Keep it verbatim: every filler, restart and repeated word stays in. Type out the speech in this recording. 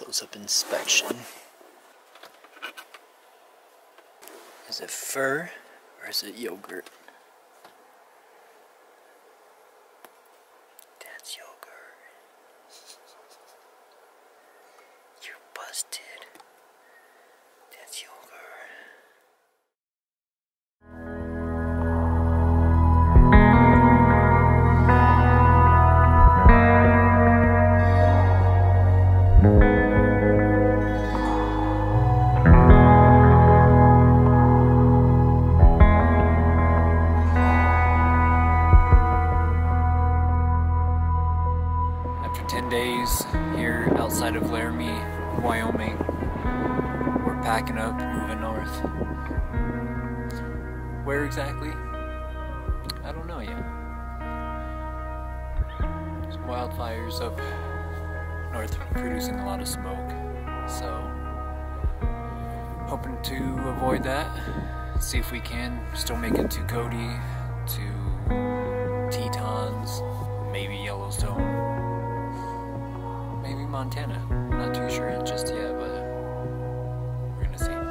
close-up inspection. Is it fur or is it yogurt? That's yogurt. You're busted. That's yogurt. ten days here outside of Laramie, Wyoming. We're packing up, moving north. Where exactly? I don't know yet. Some wildfires up north producing a lot of smoke. So, hoping to avoid that. See if we can still make it to Cody, to Tetons, maybe Yellowstone. Maybe Montana. Not too sure just yet, but we're gonna see.